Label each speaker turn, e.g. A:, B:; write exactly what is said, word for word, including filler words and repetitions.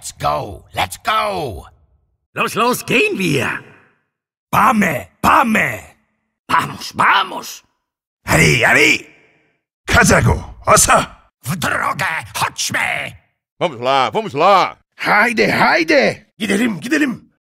A: Let's go, let's go.
B: Los, los, gehen wir.
C: Πάμε, πάμε.
B: Vamos, vamos.
C: Hurry, hurry. 가자고, 어서.
A: W drogę, chodźmy.
D: Vamos lá, vamos lá.
C: Haydi, haydi.
B: Gidelim, gidelim.